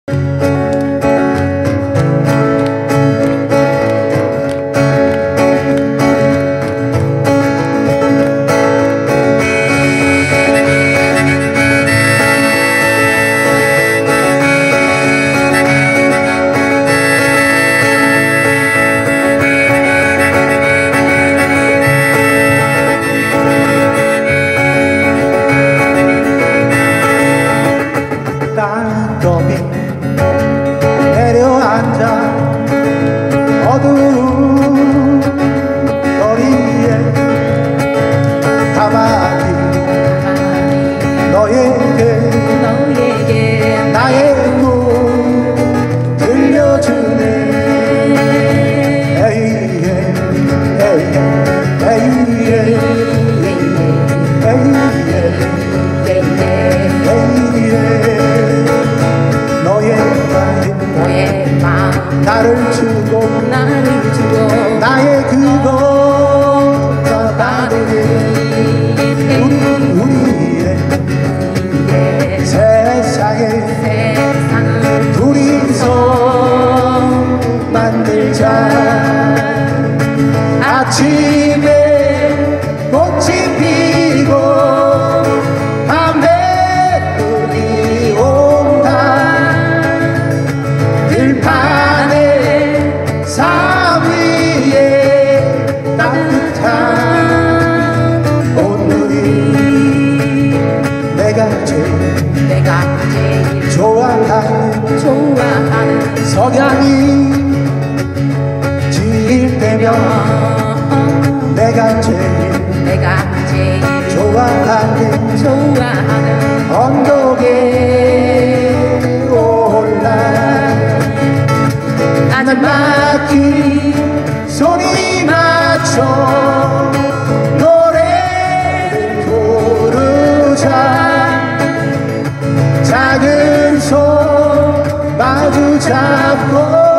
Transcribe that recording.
땅거미 내려앉아 어두운 거리에 가만히 너에게 나의 꿈 들려주네. 에이에 에이에 에이에 나를 주고 나의 그것 나를 우리의 세상에 둘이서 만들자. 아침에 꽃이 피고 밤에 눈이 온다. 들판에 산 위에 따뜻한 온누리. 내가 제일 좋아하는 석양이 질 때면 내가 제일 좋아하는 언덕에 올라 나는 소리 맞춰 노래를 부르자. 작은 손 마주 잡고